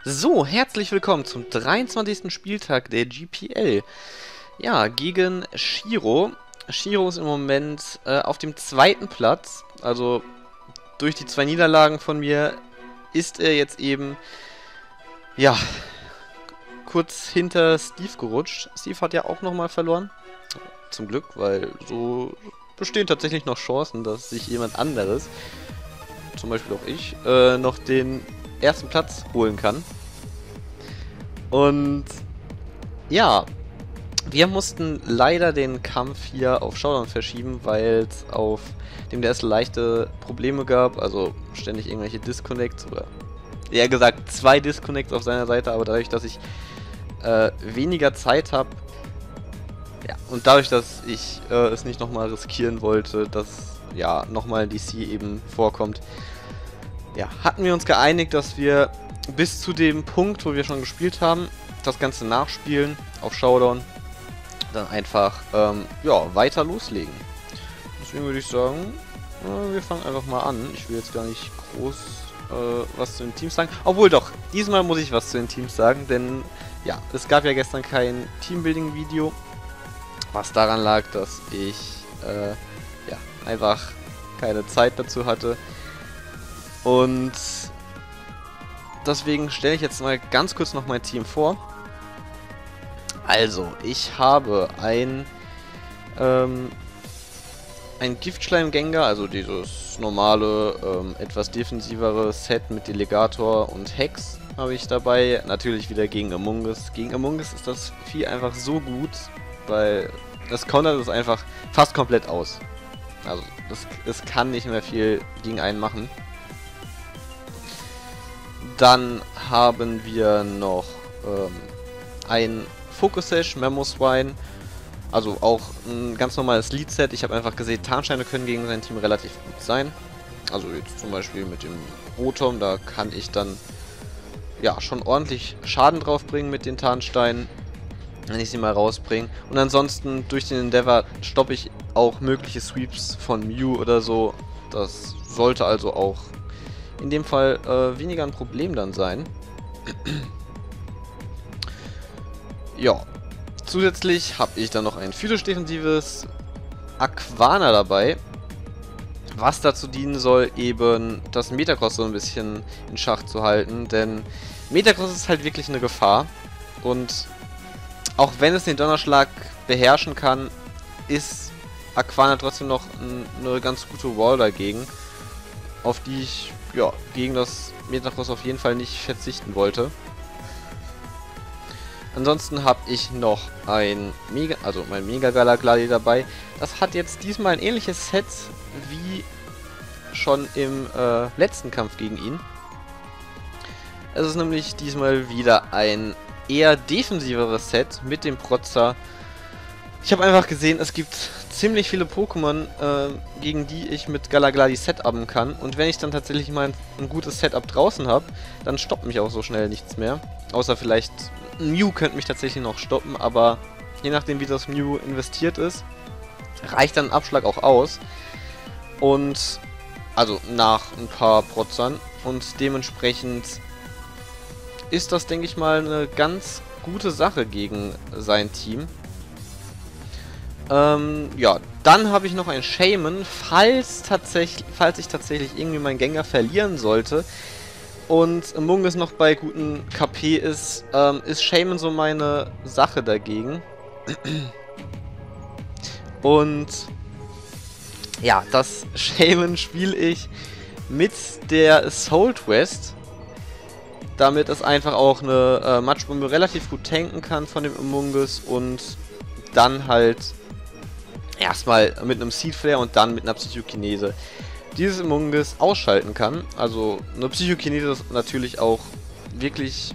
So, herzlich willkommen zum 23. Spieltag der GPL. Ja, gegen Shiro. Shiro ist im Moment auf dem zweiten Platz. Also durch die zwei Niederlagen von mir ist er jetzt eben, ja, kurz hinter Steve gerutscht. Steve hat ja auch nochmal verloren. Zum Glück, weil so bestehen tatsächlich noch Chancen, dass sich jemand anderes, zum Beispiel auch ich, noch den ersten Platz holen kann. Und ja, wir mussten leider den Kampf hier auf Showdown verschieben, weil es auf dem DS leichte Probleme gab, also ständig irgendwelche Disconnects oder eher gesagt 2 Disconnects auf seiner Seite, aber dadurch, dass ich weniger Zeit habe, ja, und dadurch, dass ich es nicht nochmal riskieren wollte, dass ja nochmal ein DC eben vorkommt, ja, hatten wir uns geeinigt, dass wir bis zu dem Punkt, wo wir schon gespielt haben, das Ganze nachspielen auf Showdown, dann einfach ja, weiter loslegen. Deswegen würde ich sagen, wir fangen einfach mal an. Ich will jetzt gar nicht groß was zu den Teams sagen. Obwohl doch, diesmal muss ich was zu den Teams sagen, denn ja, es gab ja gestern kein Teambuilding-Video, was daran lag, dass ich ja, einfach keine Zeit dazu hatte. Und deswegen stelle ich jetzt mal ganz kurz noch mein Team vor. Also, ich habe ein Giftschleim-Gengar, also dieses normale, etwas defensivere Set mit Delegator und Hex habe ich dabei. Natürlich wieder gegen Among Us. Gegen Among Us ist das Vieh einfach so gut, weil das countert es einfach fast komplett aus. Also, es kann nicht mehr viel gegen einen machen. Dann haben wir noch ein Focus Sash, Memo Swine, also auch ein ganz normales Lead-Set. Ich habe einfach gesehen, Tarnsteine können gegen sein Team relativ gut sein. Also jetzt zum Beispiel mit dem Rotom, da kann ich dann ja schon ordentlich Schaden drauf bringen mit den Tarnsteinen, wenn ich sie mal rausbringe. Und ansonsten durch den Endeavor stoppe ich auch mögliche Sweeps von Mew oder so. Das sollte also auch in dem Fall weniger ein Problem dann sein. Ja, zusätzlich habe ich dann noch ein physisch-defensives Aquana dabei, was dazu dienen soll, eben das Metacross so ein bisschen in Schach zu halten, denn Metacross ist halt wirklich eine Gefahr und auch wenn es den Donnerschlag beherrschen kann, ist Aquana trotzdem noch eine ganz gute Wall dagegen, auf die ich ja gegen das Metacross auf jeden Fall nicht verzichten wollte. Ansonsten habe ich noch ein mein Mega Galagladi dabei. Das hat jetzt diesmal ein ähnliches Set wie schon im letzten Kampf gegen ihn. Es ist nämlich diesmal wieder ein eher defensiveres Set mit dem Protzer. Ich habe einfach gesehen, es gibt ziemlich viele Pokémon, gegen die ich mit Galagladi setupen kann. Und wenn ich dann tatsächlich mal ein gutes Setup draußen habe, dann stoppt mich auch so schnell nichts mehr. Außer vielleicht Mew könnte mich tatsächlich noch stoppen, aber je nachdem wie das Mew investiert ist, reicht dann ein Abschlag auch aus. Und also nach ein paar Protzern. Und dementsprechend ist das, denke ich mal, eine ganz gute Sache gegen sein Team. Ja, dann habe ich noch ein Shaman, falls ich tatsächlich irgendwie meinen Gengar verlieren sollte und Among Us noch bei guten KP ist, ist Shaman so meine Sache dagegen. Und ja, das Shaman spiele ich mit der Assault West, damit es einfach auch eine Matschbombe relativ gut tanken kann von dem Among Us und dann halt erstmal mit einem Seed Flare und dann mit einer Psychokinese dieses Among Us ausschalten kann. Also eine Psychokinese ist natürlich auch wirklich,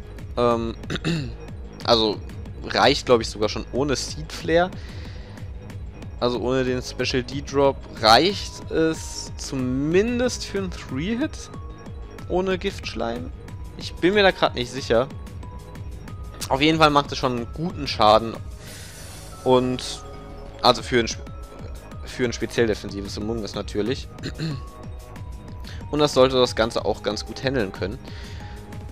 also reicht glaube ich sogar schon ohne Seed Flare. Also ohne den Special D-Drop reicht es zumindest für einen 3-Hit ohne Giftschleim. Ich bin mir da gerade nicht sicher. Auf jeden Fall macht es schon einen guten Schaden und also für ein speziell defensives Among Us natürlich. Und das sollte das Ganze auch ganz gut handeln können.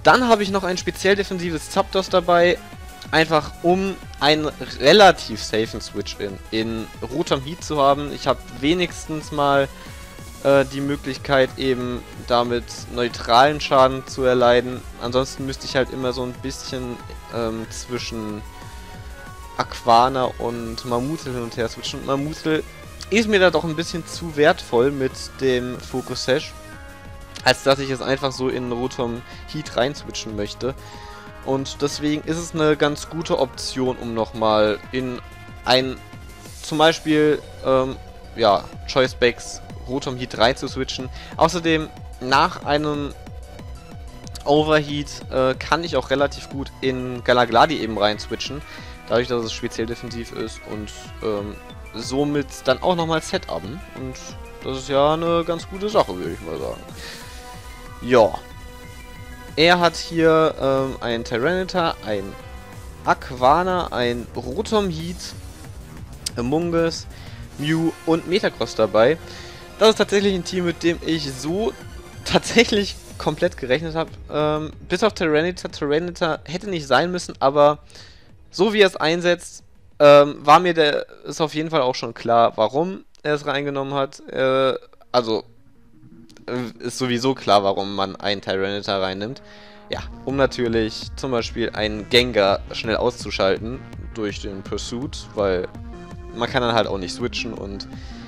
Dann habe ich noch ein speziell defensives Zapdos dabei, einfach um einen relativ safen Switch in Rotom Heat zu haben. Ich habe wenigstens mal die Möglichkeit eben damit neutralen Schaden zu erleiden. Ansonsten müsste ich halt immer so ein bisschen zwischen Aquana und Mamutel hin und her switchen. Und Mamutel ist mir da doch ein bisschen zu wertvoll mit dem Focus Sash, als dass ich es einfach so in Rotom Heat rein switchen möchte. Und deswegen ist es eine ganz gute Option, um nochmal in ein, zum Beispiel, ja, Choice Specs Rotom Heat 3 zu switchen. Außerdem, nach einem Overheat kann ich auch relativ gut in Galagladi eben rein switchen. Dadurch, dass es speziell defensiv ist und somit dann auch nochmal Setupen. Und das ist ja eine ganz gute Sache, würde ich mal sagen. Ja. Er hat hier ein Tyranitar, ein Aquana, ein Rotom Heat, Amoonguss, Mew und Metagross dabei. Das ist tatsächlich ein Team, mit dem ich so tatsächlich komplett gerechnet habe. Bis auf Tyranitar. Tyranitar hätte nicht sein müssen, aber so wie er es einsetzt, war mir ist auf jeden Fall auch schon klar, warum er es reingenommen hat. Also ist sowieso klar, warum man einen Tyranitar reinnimmt. Ja, um natürlich zum Beispiel einen Gengar schnell auszuschalten durch den Pursuit, weil man kann dann halt auch nicht switchen und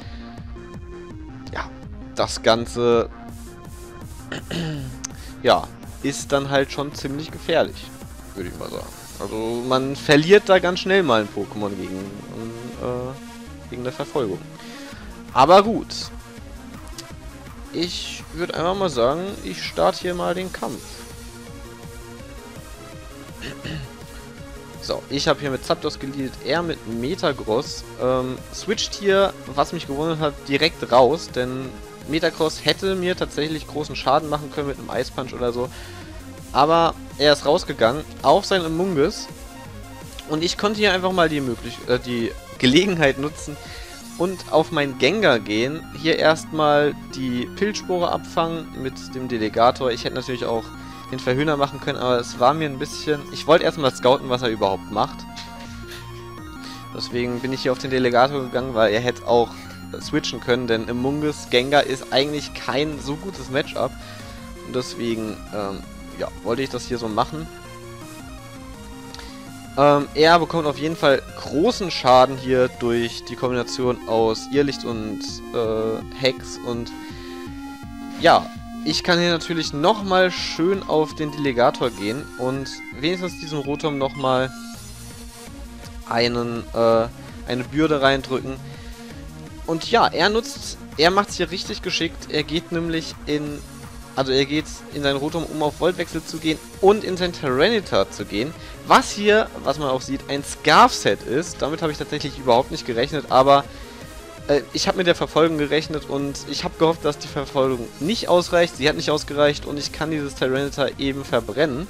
ja, das Ganze ja, ist dann halt schon ziemlich gefährlich, würde ich mal sagen. Also man verliert da ganz schnell mal ein Pokémon gegen eine Verfolgung. Aber gut. Ich würde einfach mal sagen, ich starte hier mal den Kampf. So, ich habe hier mit Zapdos geleadet, er mit Metagross. Switcht hier, was mich gewundert hat, direkt raus, denn Metagross hätte mir tatsächlich großen Schaden machen können mit einem Ice Punch oder so. Aber er ist rausgegangen auf sein Amoonguss. Und ich konnte hier einfach mal die Gelegenheit nutzen und auf meinen Gengar gehen. Hier erstmal die Pilzspore abfangen mit dem Delegator. Ich hätte natürlich auch den Verhöhner machen können, aber es war mir ein bisschen... Ich wollte erstmal scouten, was er überhaupt macht. Deswegen bin ich hier auf den Delegator gegangen, weil er hätte auch switchen können, denn Amoonguss Gengar ist eigentlich kein so gutes Matchup. Und deswegen, ja, wollte ich das hier so machen. Er bekommt auf jeden Fall großen Schaden hier durch die Kombination aus Irrlicht und Hex. Und ja, ich kann hier natürlich nochmal schön auf den Delegator gehen und wenigstens diesem Rotom nochmal eine Bürde reindrücken. Und ja, er macht es hier richtig geschickt. Er geht nämlich in sein Rotom, um auf Voltwechsel zu gehen und in sein Tyranitar zu gehen. Was hier, was man auch sieht, ein Scarf-Set ist. Damit habe ich tatsächlich überhaupt nicht gerechnet, aber ich habe mit der Verfolgung gerechnet und ich habe gehofft, dass die Verfolgung nicht ausreicht. Sie hat nicht ausgereicht und ich kann dieses Tyranitar eben verbrennen.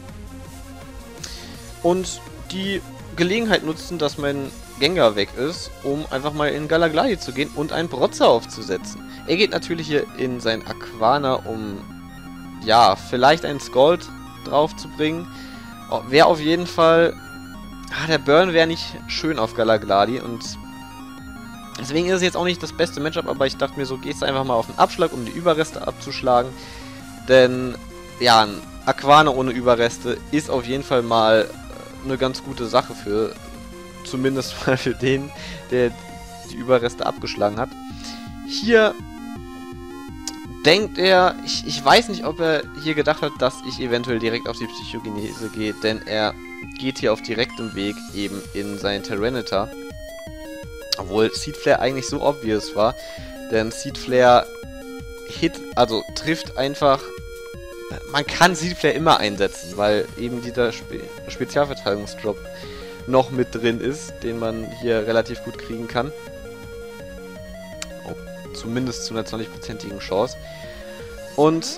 Und die Gelegenheit nutzen, dass mein Gengar weg ist, um einfach mal in Galagladi zu gehen und einen Brotzer aufzusetzen. Er geht natürlich hier in sein Aquana, um, ja, vielleicht einen Scald drauf zu bringen. Wäre auf jeden Fall... der Burn wäre nicht schön auf Galagladi und deswegen ist es jetzt auch nicht das beste Matchup, aber ich dachte mir so, gehst du einfach mal auf den Abschlag, um die Überreste abzuschlagen. Denn, ja, ein Aquana ohne Überreste ist auf jeden Fall mal eine ganz gute Sache für... Zumindest mal für den, der die Überreste abgeschlagen hat. Hier denkt er, ich weiß nicht, ob er hier gedacht hat, dass ich eventuell direkt auf die Psychokinese gehe, denn er geht hier auf direktem Weg eben in sein Tyranitar. Obwohl Seed Flare eigentlich so obvious war, denn Seed Flare trifft einfach... Man kann Seed Flare immer einsetzen, weil eben dieser Spezialverteidigungsdrop noch mit drin ist, den man hier relativ gut kriegen kann. Oh, zumindest zu einer 20%igen Chance. Und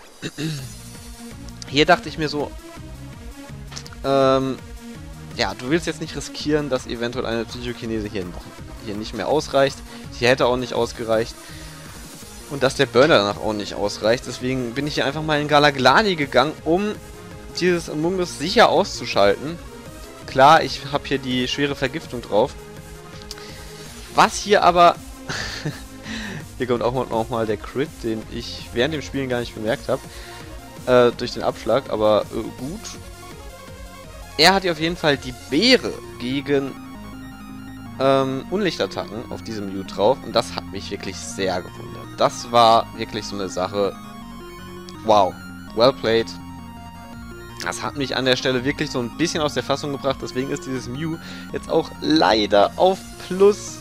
hier dachte ich mir so, ja, du willst jetzt nicht riskieren, dass eventuell eine Psychokinese hier nicht mehr ausreicht. Sie hätte auch nicht ausgereicht. Und dass der Burner danach auch nicht ausreicht. Deswegen bin ich hier einfach mal in Galagladi gegangen, um dieses Amogus sicher auszuschalten. Klar, ich habe hier die schwere Vergiftung drauf. Was hier aber... Hier kommt auch noch mal der Crit, den ich während dem Spielen gar nicht bemerkt habe. Durch den Abschlag, aber gut. Er hat hier auf jeden Fall die Beere gegen Unlichtattacken auf diesem Mew drauf. Und das hat mich wirklich sehr gewundert. Das war wirklich so eine Sache. Wow. Well played. Das hat mich an der Stelle wirklich so ein bisschen aus der Fassung gebracht. Deswegen ist dieses Mew jetzt auch leider auf plus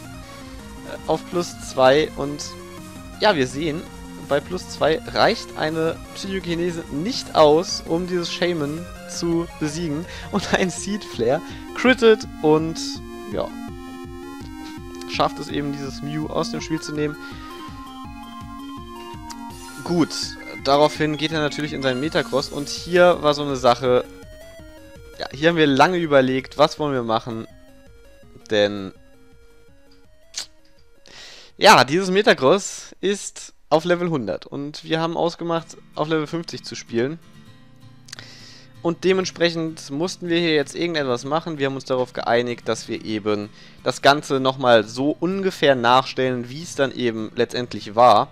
2. Und ja, wir sehen, bei plus 2 reicht eine Psychokinese nicht aus, um dieses Shaman zu besiegen. Und ein Seed Flare crittet und ja, schafft es eben, dieses Mew aus dem Spiel zu nehmen. Gut, daraufhin geht er natürlich in seinen Metacross und hier war so eine Sache, ja, hier haben wir lange überlegt, was wollen wir machen, denn ja, dieses Metacross ist auf Level 100 und wir haben ausgemacht, auf Level 50 zu spielen. Und dementsprechend mussten wir hier jetzt irgendetwas machen. Wir haben uns darauf geeinigt, dass wir eben das Ganze nochmal so ungefähr nachstellen, wie es dann eben letztendlich war.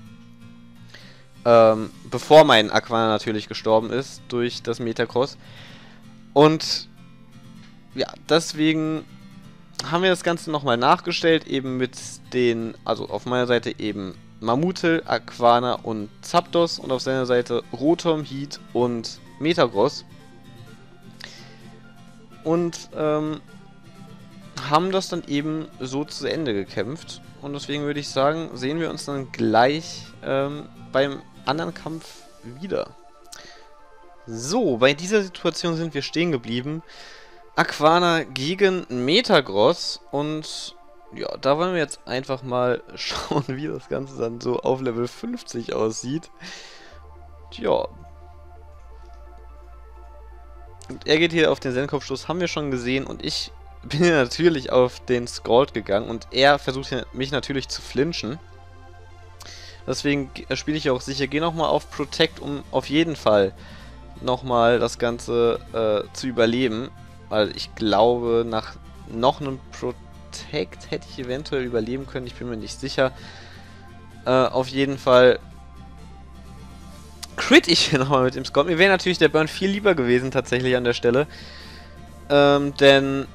Bevor mein Aquana natürlich gestorben ist durch das Metacross. Und ja, deswegen haben wir das Ganze nochmal nachgestellt, eben mit den, also auf meiner Seite eben Mammutel, Aquana und Zapdos und auf seiner Seite Rotom, Heat und Metagross. Und haben das dann eben so zu Ende gekämpft. Und deswegen würde ich sagen, sehen wir uns dann gleich beim anderen Kampf wieder. So, bei dieser Situation sind wir stehen geblieben. Aquana gegen Metagross und ja, da wollen wir jetzt einfach mal schauen, wie das Ganze dann so auf Level 50 aussieht. Tja. Und er geht hier auf den Sendenkopfstoß, haben wir schon gesehen und ich bin hier natürlich auf den Scald gegangen und er versucht hier mich natürlich zu flinchen. Deswegen spiele ich auch sicher, gehe nochmal auf Protect, um auf jeden Fall nochmal das Ganze zu überleben. Weil ich glaube, nach noch einem Protect hätte ich eventuell überleben können. Ich bin mir nicht sicher. Auf jeden Fall crit ich hier nochmal mit dem Scott. Mir wäre natürlich der Burn viel lieber gewesen tatsächlich an der Stelle. Denn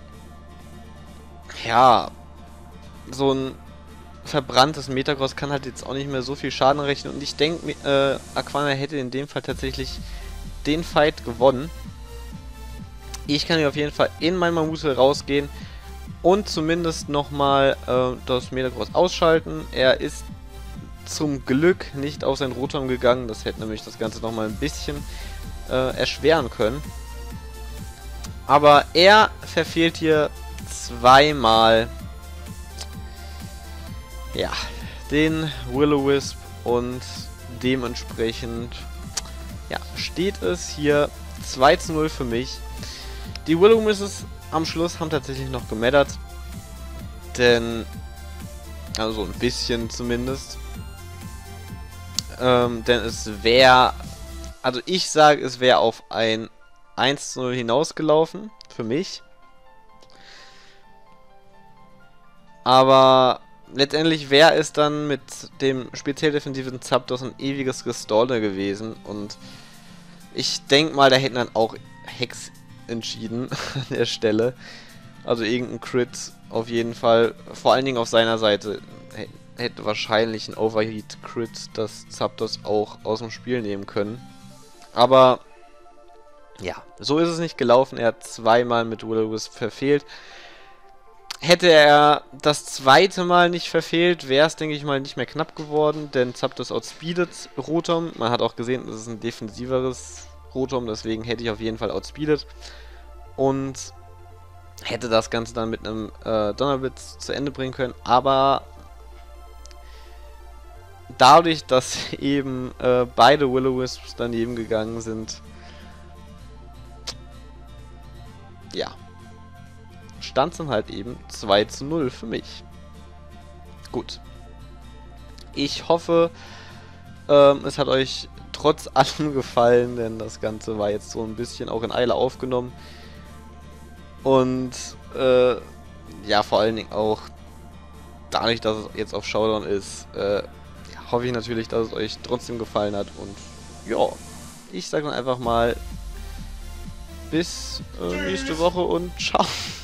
ja, so ein verbranntes Metagross kann halt jetzt auch nicht mehr so viel Schaden rechnen. Und ich denke, Aquana hätte in dem Fall tatsächlich den Fight gewonnen. Ich kann hier auf jeden Fall in mein Mammutel rausgehen und zumindest nochmal das Metagross ausschalten. Er ist zum Glück nicht auf sein Rotom gegangen. Das hätte nämlich das Ganze nochmal ein bisschen erschweren können. Aber er verfehlt hier zweimal ja, den Will-O-Wisp und dementsprechend ja, steht es hier 2:0 für mich. Die Will-O-Wisps am Schluss haben tatsächlich noch gemattert, denn, also ein bisschen zumindest, denn es wäre, also ich sage, es wäre auf ein 1:0 hinausgelaufen, für mich, aber letztendlich wäre es dann mit dem speziell defensiven Zapdos ein ewiges Restore gewesen und ich denke mal, da hätten dann auch Hex entschieden an der Stelle. Also irgendein Crit auf jeden Fall. Vor allen Dingen auf seiner Seite hätte wahrscheinlich ein Overheat-Crit das Zapdos auch aus dem Spiel nehmen können. Aber ja, so ist es nicht gelaufen. Er hat zweimal mit Will-O-Wisp verfehlt. Hätte er das zweite Mal nicht verfehlt, wäre es, denke ich mal, nicht mehr knapp geworden, denn Zapdos outspeedet Rotom. Man hat auch gesehen, das ist ein defensiveres Rotom, deswegen hätte ich auf jeden Fall outspeedet. Und hätte das Ganze dann mit einem Donnerblitz zu Ende bringen können, aber dadurch, dass eben beide Will-O-Wisps daneben gegangen sind, ja, stand es dann halt eben 2:0 für mich. Gut. Ich hoffe, es hat euch trotz allem gefallen, denn das Ganze war jetzt so ein bisschen auch in Eile aufgenommen. Und ja, vor allen Dingen auch dadurch, dass es jetzt auf Showdown ist, hoffe ich natürlich, dass es euch trotzdem gefallen hat. Und ja, ich sage dann einfach mal bis nächste Woche und ciao.